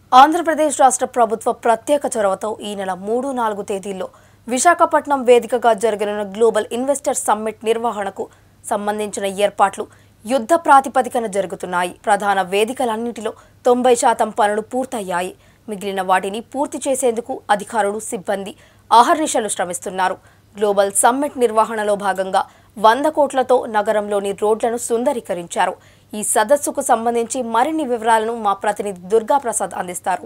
ఆంధ్రప్రదేశ్ రాష్ట్ర ప్రభుత్వ ప్రత్యేక చొరవతో ఈ నెల 3-4 తేదీల్లో విశాఖపట్నం వేదికగా జరగనున్న గ్లోబల్ ఇన్వెస్టర్ సమ్మిట్ నిర్వహణకు సంబంధించిన ఏర్పాట్లు యుద్ధ ప్రాతిపదికన జరుగుతున్నాయి. ప్రధాన వేదికలన్నిటిలో 90% పనులు పూర్తయ్యాయి. మిగిలిన వాటిని పూర్తి చేసేందుకు అధికారులు, సిబ్బంది ఆహర్నిశలు శ్రమిస్తున్నారు. గ్లోబల్ సమ్మిట్ నిర్వహణలో భాగంగా 100 కోట్లతో నగరంలోని రోడ్లను సుందరీకరించారు. ఈ సదస్సుకు సంబంధించి మరిన్ని వివరాలను మా ప్రతినిధి దుర్గా ప్రసాద్ అందిస్తారు.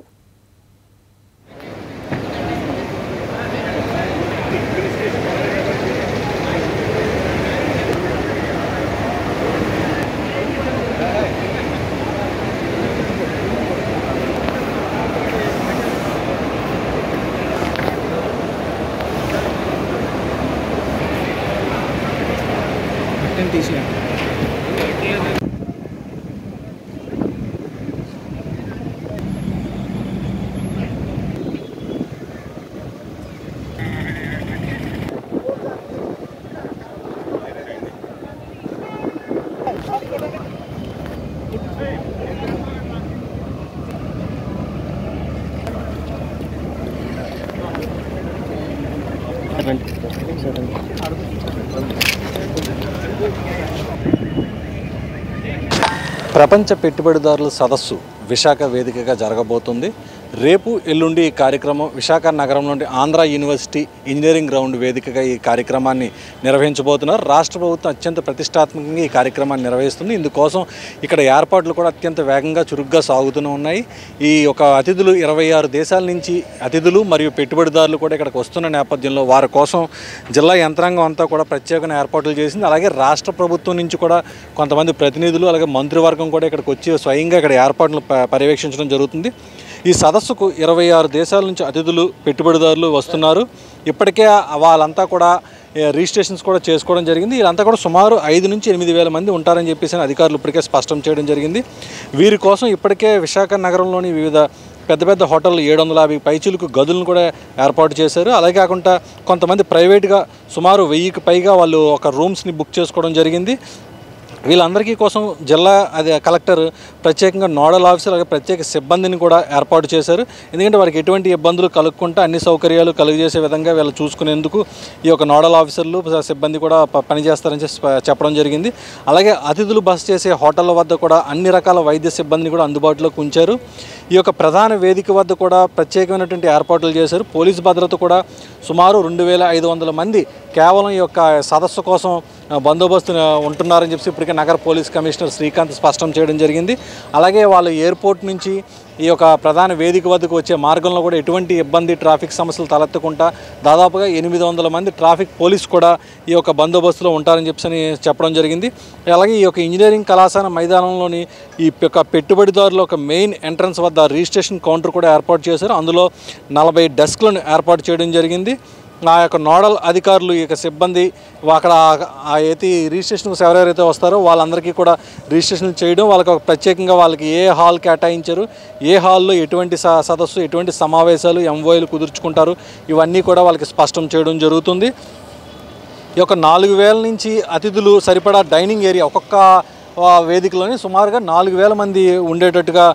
ప్రపంచ పెట్టుబడిదారుల సదస్సు విశాఖ వేదికగా జరగబోతుంది. రేపు ఎల్లుండి ఈ కార్యక్రమం విశాఖ నగరంలోని ఆంధ్ర యూనివర్సిటీ ఇంజనీరింగ్ గ్రౌండ్ వేదికగా ఈ కార్యక్రమాన్ని నిర్వహించబోతున్నారు. రాష్ట్ర ప్రభుత్వం అత్యంత ప్రతిష్టాత్మకంగా ఈ కార్యక్రమాన్ని నిర్వహిస్తుంది. ఇందుకోసం ఇక్కడ ఏర్పాట్లు కూడా అత్యంత వేగంగా చురుగ్గా సాగుతూనే ఉన్నాయి. ఈ యొక్క అతిథులు 26 దేశాల నుంచి అతిథులు మరియు పెట్టుబడిదారులు కూడా ఇక్కడికి వస్తున్న నేపథ్యంలో వారి కోసం జిల్లా యంత్రాంగం అంతా కూడా ప్రత్యేకమైన ఏర్పాట్లు చేసింది. అలాగే రాష్ట్ర ప్రభుత్వం నుంచి కూడా కొంతమంది ప్రతినిధులు అలాగే మంత్రివర్గం కూడా ఇక్కడికి వచ్చి స్వయంగా ఇక్కడ ఏర్పాట్లు పర్యవేక్షించడం జరుగుతుంది. ఈ సదస్సుకు 26 దేశాల నుంచి అతిథులు, పెట్టుబడిదారులు వస్తున్నారు. ఇప్పటికే వాళ్ళంతా కూడా రిజిస్ట్రేషన్స్ కూడా చేసుకోవడం జరిగింది. వీళ్ళంతా కూడా సుమారు 5 నుంచి 8 వేల మంది ఉంటారని చెప్పేసి అధికారులు ఇప్పటికే స్పష్టం చేయడం జరిగింది. వీరి కోసం ఇప్పటికే విశాఖ నగరంలోని వివిధ పెద్ద పెద్ద హోటళ్ళు 750 పైచిలకు గదులను కూడా ఏర్పాటు చేశారు. అలాగే కాకుండా కొంతమంది ప్రైవేట్గా సుమారు 1000కి పైగా వాళ్ళు ఒక రూమ్స్ని బుక్ చేసుకోవడం జరిగింది. వీళ్ళందరికీ కోసం జిల్లా కలెక్టర్ ప్రత్యేకంగా నోడల్ ఆఫీసర్ అలాగే ప్రత్యేక సిబ్బందిని కూడా ఏర్పాటు చేశారు. ఎందుకంటే వారికి ఎటువంటి ఇబ్బందులు కలుగకుండా అన్ని సౌకర్యాలు కలుగజేసే విధంగా వీళ్ళు చూసుకునేందుకు ఈ యొక్క నోడల్ ఆఫీసర్లు సిబ్బంది కూడా పనిచేస్తారని చెప్పడం జరిగింది. అలాగే అతిథులు బస చేసే హోటళ్ళ వద్ద కూడా అన్ని రకాల వైద్య సిబ్బందిని కూడా అందుబాటులోకి ఉంచారు. ఈ యొక్క ప్రధాన వేదిక వద్ద కూడా ప్రత్యేకమైనటువంటి ఏర్పాట్లు చేశారు. పోలీసు భద్రత కూడా సుమారు 2500 మంది కేవలం ఈ యొక్క సదస్సు కోసం బందోబస్తు ఉంటున్నారని చెప్పి ఇప్పటికే నగర పోలీస్ కమిషనర్ శ్రీకాంత్ స్పష్టం చేయడం జరిగింది. అలాగే వాళ్ళు ఎయిర్పోర్ట్ నుంచి ఈ యొక్క ప్రధాన వేదిక వద్దకు వచ్చే మార్గంలో కూడా ఎటువంటి ఇబ్బంది, ట్రాఫిక్ సమస్యలు తలెత్తకుండా దాదాపుగా 800 మంది ట్రాఫిక్ పోలీసు కూడా ఈ యొక్క బందోబస్తులో ఉంటారని చెప్పడం జరిగింది. అలాగే ఈ యొక్క ఇంజనీరింగ్ కళాశాల మైదానంలోని ఈ యొక్క పెట్టుబడిదారుల ఒక మెయిన్ ఎంట్రన్స్ వద్ద రిజిస్ట్రేషన్ కౌంటర్ కూడా ఏర్పాటు చేశారు. అందులో 40 డెస్క్లను ఏర్పాటు చేయడం జరిగింది. ఆ యొక్క నోడల్ అధికారులు, ఈ యొక్క సిబ్బంది అక్కడ అయితే రిజిస్ట్రేషన్కి ఎవరెవరైతే వస్తారో వాళ్ళందరికీ కూడా రిజిస్ట్రేషన్ చేయడం, వాళ్ళకి ఒక ప్రత్యేకంగా వాళ్ళకి ఏ హాల్ కేటాయించారు, ఏ హాల్లో ఎటువంటి సదస్సు, ఎటువంటి సమావేశాలు, ఎంఓఏలు కుదుర్చుకుంటారు, ఇవన్నీ కూడా వాళ్ళకి స్పష్టం చేయడం జరుగుతుంది. ఈ యొక్క 4000 నుంచి అతిథులు సరిపడా డైనింగ్ ఏరియా ఒక్కొక్క వేదికలోని సుమారుగా 4000 మంది ఉండేటట్టుగా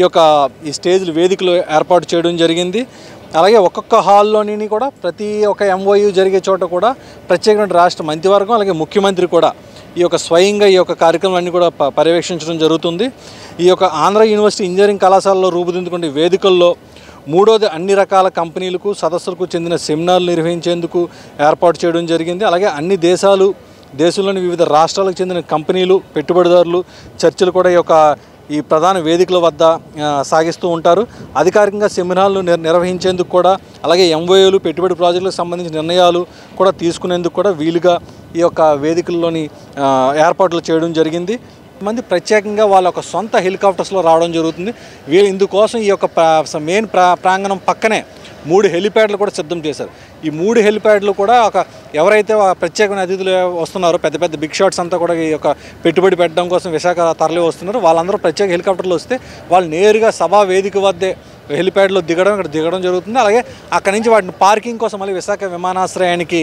ఈ స్టేజ్లు వేదికలు ఏర్పాటు చేయడం జరిగింది. అలాగే ఒక్కొక్క హాల్లోని కూడా ప్రతి ఒక్క ఎంఓయూ జరిగే చోట కూడా ప్రత్యేకమైన రాష్ట్ర మంత్రివర్గం అలాగే ముఖ్యమంత్రి కూడా ఈ యొక్క స్వయంగా ఈ యొక్క కార్యక్రమాన్ని కూడా పర్యవేక్షించడం జరుగుతుంది. ఈ యొక్క ఆంధ్ర యూనివర్సిటీ ఇంజనీరింగ్ కళాశాలలో రూపుదిద్దుకునే వేదికల్లో 3వది అన్ని రకాల కంపెనీలకు, సదస్సులకు చెందిన సెమినార్లు నిర్వహించేందుకు ఏర్పాటు చేయడం జరిగింది. అలాగే అన్ని దేశంలోని వివిధ రాష్ట్రాలకు చెందిన కంపెనీలు, పెట్టుబడిదారులు చర్చలు కూడా ఈ ప్రధాన వేదికల వద్ద సాగిస్తూ ఉంటారు. అధికారికంగా సెమినార్లు నిర్వహించేందుకు కూడా అలాగే ఎంఓఏలు, పెట్టుబడి ప్రాజెక్టులకు సంబంధించిన నిర్ణయాలు కూడా తీసుకునేందుకు కూడా వీలుగా ఈ యొక్క వేదికల్లోని ఏర్పాట్లు చేయడం జరిగింది. మంది ప్రత్యేకంగా వాళ్ళ ఒక సొంత హెలికాప్టర్స్లో రావడం జరుగుతుంది. వీళ్ళు ఇందుకోసం ఈ యొక్క మెయిన్ ప్రాంగణం పక్కనే 3 హెలిప్యాడ్లు కూడా సిద్ధం చేశారు. ఈ 3 హెలిప్యాడ్లు కూడా ఎవరైతే ప్రత్యేకమైన అతిథులు వస్తున్నారో పెద్ద పెద్ద బిగ్ షాట్స్ అంతా కూడా ఈ యొక్క పెట్టుబడి పెట్టడం కోసం విశాఖ తరలి వస్తున్నారు. వాళ్ళందరూ ప్రత్యేక హెలికాప్టర్లు వస్తే వాళ్ళు నేరుగా సభా వేదిక వద్దే హెలిప్యాడ్లో దిగడం జరుగుతుంది. అలాగే అక్కడి నుంచి వాటిని పార్కింగ్ కోసం మళ్ళీ విశాఖ విమానాశ్రయానికి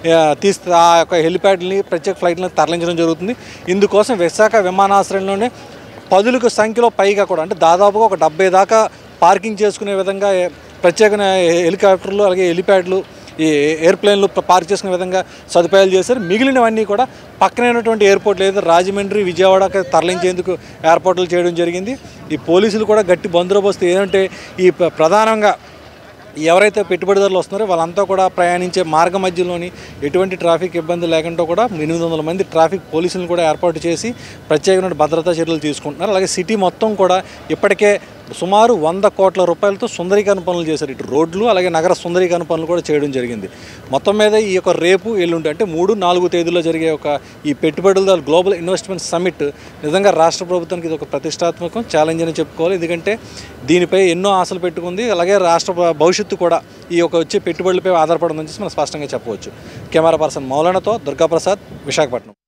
ఆ యొక్క హెలిప్యాడ్ని ప్రత్యేక ఫ్లైట్లను తరలించడం జరుగుతుంది. ఇందుకోసం విశాఖ విమానాశ్రయంలోనే 10ల సంఖ్యలో పైగా కూడా అంటే దాదాపుగా ఒక 70 దాకా పార్కింగ్ చేసుకునే విధంగా ప్రత్యేకమైన హెలికాప్టర్లు అలాగే హెలిప్యాడ్లు ఈ ఎయిర్ప్లేన్లు పార్క్ చేసుకునే విధంగా సదుపాయాలు చేశారు. మిగిలినవన్నీ కూడా పక్కనైనటువంటి ఎయిర్పోర్ట్లు ఏదైతే రాజమండ్రి విజయవాడకి తరలించేందుకు ఏర్పాట్లు చేయడం జరిగింది. ఈ పోలీసులు కూడా గట్టి బందోబస్తు ఏంటంటే ఈ ప్రధానంగా ఎవరైతే పెట్టుబడిదారులు వస్తున్నారో వాళ్ళంతా కూడా ప్రయాణించే మార్గ మధ్యలోని ఎటువంటి ట్రాఫిక్ ఇబ్బంది లేకుండా కూడా 800 మంది ట్రాఫిక్ పోలీసులను కూడా ఏర్పాటు చేసి ప్రత్యేకమైన భద్రతా చర్యలు తీసుకుంటున్నారు. అలాగే సిటీ మొత్తం కూడా ఇప్పటికే సుమారు 100 కోట్ల రూపాయలతో సుందరీకరణ పనులు చేశారు. ఇటు రోడ్లు అలాగే నగర సుందరీకరణ పనులు కూడా చేయడం జరిగింది. మొత్తం మీద ఈ యొక్క రేపు ఎల్లుండి అంటే 3-4 తేదీల్లో జరిగే ఒక ఈ పెట్టుబడుల గ్లోబల్ ఇన్వెస్ట్మెంట్ సమ్మిట్ నిజంగా రాష్ట్ర ప్రభుత్వానికి ఇది ఒక ప్రతిష్టాత్మకం ఛాలెంజ్ అని చెప్పుకోవాలి. ఎందుకంటే దీనిపై ఎన్నో ఆశలు పెట్టుకుంది. అలాగే రాష్ట్ర భవిష్యత్తు కూడా ఈ యొక్క వచ్చే పెట్టుబడులపై ఆధారపడిందని మనం స్పష్టంగా చెప్పవచ్చు. కెమెరా పర్సన్ మౌలానాతో దుర్గాప్రసాద్, విశాఖపట్నం.